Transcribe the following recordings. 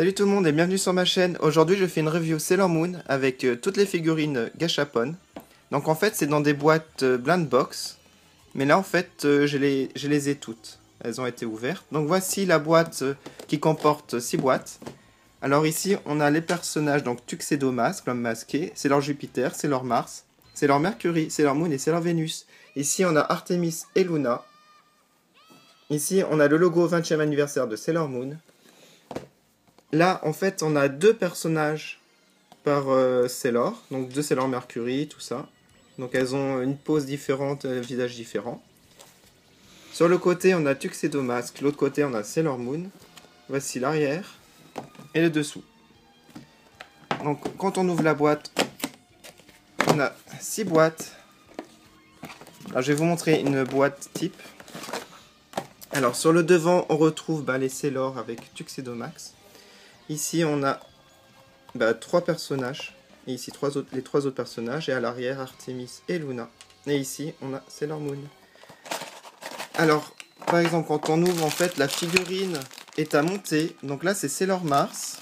Salut tout le monde et bienvenue sur ma chaîne. Aujourd'hui je fais une review Sailor Moon avec toutes les figurines Gashapon. Donc en fait c'est dans des boîtes blind box. Mais là en fait je les ai toutes. Elles ont été ouvertes. Donc voici la boîte qui comporte 6 boîtes. Alors ici on a les personnages, donc Tuxedo Mask, l'homme masqué. C'est leur Jupiter, c'est leur Mars, c'est leur Mercury, c'est leur Moon et c'est leur Vénus. Ici on a Artemis et Luna. Ici on a le logo 20e anniversaire de Sailor Moon. Là, en fait, on a deux personnages par Sailor. Donc deux Sailor Mercury, tout ça. Donc elles ont une pose différente, un visage différent. Sur le côté, on a Tuxedo Mask. L'autre côté, on a Sailor Moon. Voici l'arrière et le dessous. Donc quand on ouvre la boîte, on a 6 boîtes. Alors je vais vous montrer une boîte type. Alors sur le devant, on retrouve les Sailor avec Tuxedo Mask. Ici, on a 3 personnages. Et ici, les 3 autres personnages. Et à l'arrière, Artemis et Luna. Et ici, on a Sailor Moon. Alors, par exemple, quand on ouvre, en fait, la figurine est à monter. Donc là, c'est Sailor Mars.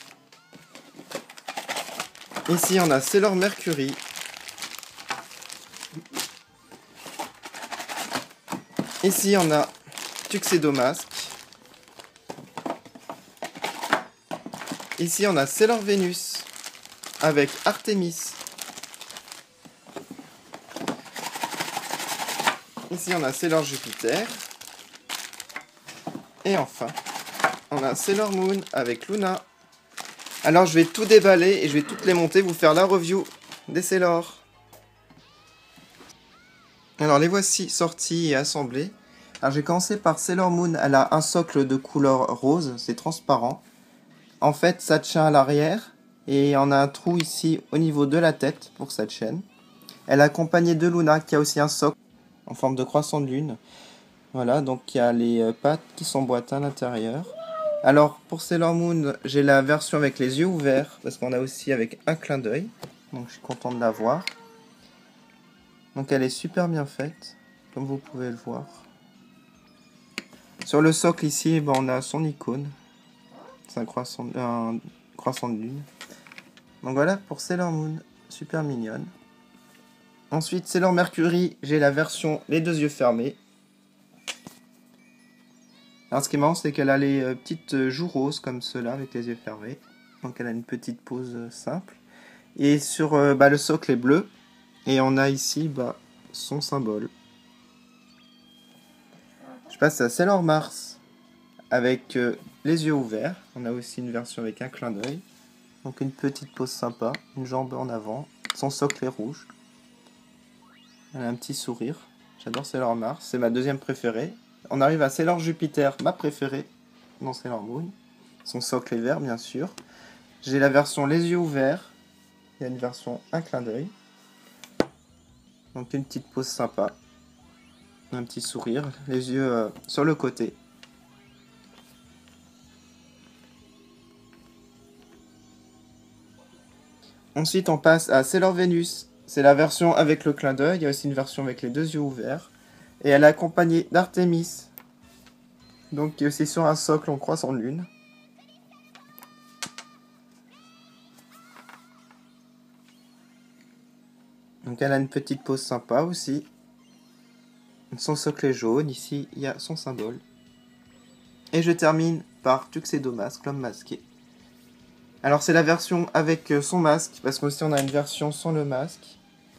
Ici, on a Sailor Mercury. Ici, on a Tuxedo Mask. Ici, on a Sailor Vénus avec Artemis. Ici, on a Sailor Jupiter. Et enfin, on a Sailor Moon avec Luna. Alors, je vais tout déballer et je vais toutes les monter, vous faire la review des Sailor. Alors, les voici sortis et assemblés. Alors, j'ai commencé par Sailor Moon. Elle a un socle de couleur rose, c'est transparent. En fait, ça tient à l'arrière et on a un trou ici au niveau de la tête pour cette chaîne. Elle est accompagnée de Luna qui a aussi un socle en forme de croissant de lune. Voilà, donc il y a les pattes qui s'emboîtent à l'intérieur. Alors pour Sailor Moon, j'ai la version avec les yeux ouverts parce qu'on a aussi avec un clin d'œil. Donc je suis content de la voir. Donc elle est super bien faite, comme vous pouvez le voir. Sur le socle ici, on a son icône. C'est un croissant de lune. Donc voilà pour Sailor Moon, super mignonne. Ensuite, Sailor Mercury, j'ai la version les deux yeux fermés. Alors ce qui est marrant, c'est qu'elle a les petites joues roses comme cela avec les yeux fermés. Donc elle a une petite pose simple. Et sur le socle est bleu. Et on a ici son symbole. Je passe à Sailor Mars avec les yeux ouverts. On a aussi une version avec un clin d'œil. Donc une petite pose sympa, une jambe en avant. Son socle est rouge. Elle a un petit sourire. J'adore Sailor Mars, c'est ma deuxième préférée. On arrive à Sailor Jupiter, ma préférée dans Sailor Moon. Son socle est vert, bien sûr. J'ai la version les yeux ouverts. Il y a une version un clin d'œil. Donc une petite pose sympa. Un petit sourire, les yeux sur le côté. Ensuite, on passe à Sailor Vénus. C'est la version avec le clin d'œil. Il y a aussi une version avec les deux yeux ouverts. Et elle est accompagnée d'Artemis. Donc, qui est aussi sur un socle en croissant de lune. Donc, elle a une petite pose sympa aussi. Son socle est jaune. Ici, il y a son symbole. Et je termine par Tuxedo Mask, l'homme masqué. Alors, c'est la version avec son masque. Parce qu'aussi, on a une version sans le masque.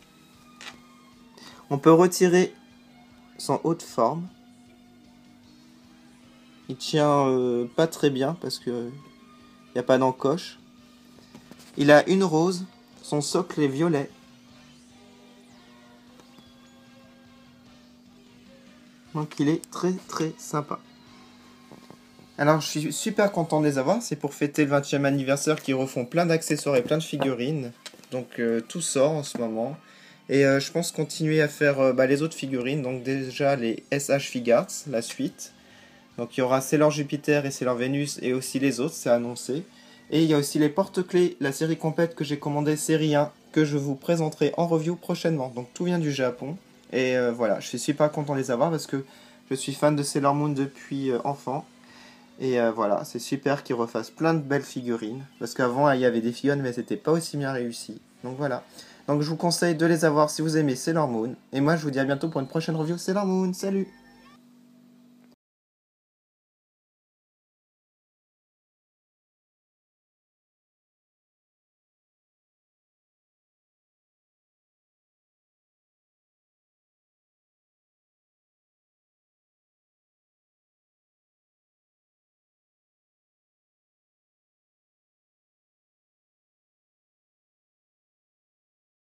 On peut retirer son haut de forme. Il tient pas très bien parce que il n'y a pas d'encoche. Il a une rose. Son socle est violet. Donc il est très très sympa. Alors je suis super content de les avoir. C'est pour fêter le 20e anniversaire qu'ils refont plein d'accessoires et plein de figurines. Donc tout sort en ce moment. Et je pense continuer à faire les autres figurines. Donc déjà les SH Figarts, la suite. Donc il y aura Sailor Jupiter et Sailor Vénus et aussi les autres, c'est annoncé. Et il y a aussi les porte-clés, la série complète que j'ai commandée, série 1, que je vous présenterai en review prochainement. Donc tout vient du Japon. Et voilà, je suis super content de les avoir parce que je suis fan de Sailor Moon depuis enfant. Et voilà, c'est super qu'ils refassent plein de belles figurines. Parce qu'avant, il y avait des figurines, mais c'était pas aussi bien réussi. Donc voilà. Donc je vous conseille de les avoir si vous aimez Sailor Moon. Et moi, je vous dis à bientôt pour une prochaine review Sailor Moon. Salut!